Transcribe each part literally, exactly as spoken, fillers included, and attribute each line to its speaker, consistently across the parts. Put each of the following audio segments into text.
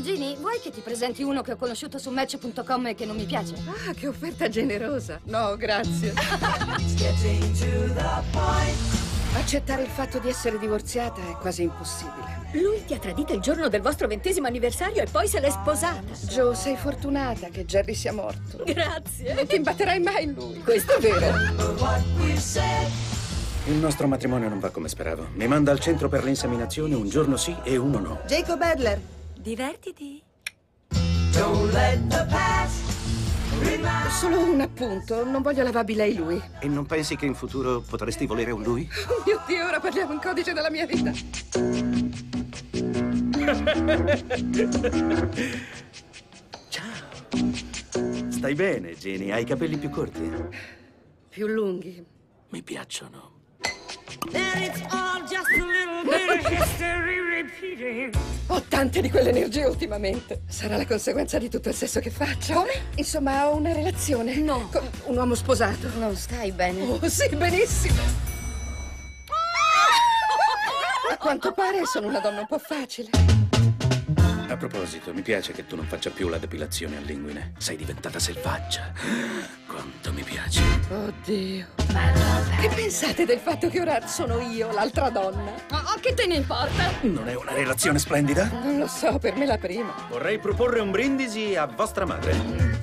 Speaker 1: Ginny, vuoi che ti presenti uno che ho conosciuto su match punto com e che non mi piace?
Speaker 2: Ah, che offerta generosa. No, grazie. Accettare il fatto di essere divorziata è quasi impossibile.
Speaker 3: Lui ti ha tradito il giorno del vostro ventesimo anniversario e poi se l'è sposata.
Speaker 2: Joe, sei fortunata che Jerry sia morto.
Speaker 3: Grazie.
Speaker 2: Non ti imbatterai mai in lui. Questo è vero.
Speaker 4: Il nostro matrimonio non va come speravo. Mi manda al centro per l'inseminazione un giorno sì e uno no.
Speaker 5: Jacob Adler.
Speaker 3: Divertiti.
Speaker 2: Solo un appunto, non voglio lavarmi lei lui.
Speaker 4: E non pensi che in futuro potresti volere un lui?
Speaker 2: Oh mio Dio, ora parliamo in codice della mia vita.
Speaker 4: Ciao. Stai bene, Ginny? Hai i capelli più corti?
Speaker 2: Più lunghi.
Speaker 4: Mi piacciono.
Speaker 2: Ho tante di quelle energie ultimamente. Sarà la conseguenza di tutto il sesso che faccio.
Speaker 1: Come?
Speaker 2: Insomma, ho una relazione.
Speaker 1: No.
Speaker 2: Con un uomo sposato.
Speaker 1: Non stai bene.
Speaker 2: Oh, sì, benissimo. A quanto pare sono una donna un po' facile.
Speaker 4: A proposito, mi piace che tu non faccia più la depilazione all'inguine. Sei diventata selvaggia. Quanto mi piace.
Speaker 2: Oddio. Che pensate del fatto che ora sono io l'altra donna?
Speaker 1: Oh, che te ne importa?
Speaker 4: Non è una relazione splendida?
Speaker 2: Non lo so, per me la prima.
Speaker 4: Vorrei proporre un brindisi a vostra madre.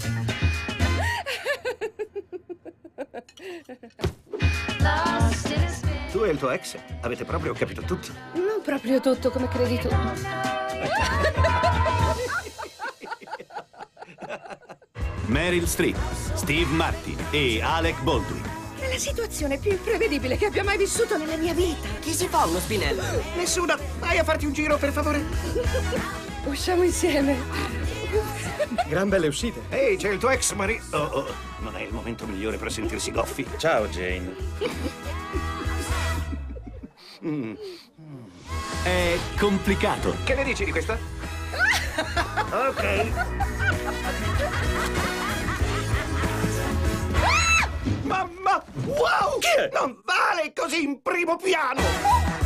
Speaker 4: Tu e il tuo ex avete proprio capito tutto?
Speaker 2: Non proprio tutto come credi tu.
Speaker 6: Meryl Streep, Steve Martin e Alec Baldwin.
Speaker 2: È la situazione più imprevedibile che abbia mai vissuto nella mia vita.
Speaker 5: Chi si fa uno spinello?
Speaker 4: Nessuna! Vai a farti un giro, per favore!
Speaker 2: Usciamo insieme.
Speaker 4: Gran belle uscite.
Speaker 6: Ehi, c'è il tuo ex marito. Oh, oh, non è il momento migliore per sentirsi goffi.
Speaker 4: Ciao, Jane.
Speaker 6: Mm. È complicato.
Speaker 4: Che ne dici di questa?
Speaker 6: Ok.
Speaker 4: Mamma! Wow! Non vale così in primo piano!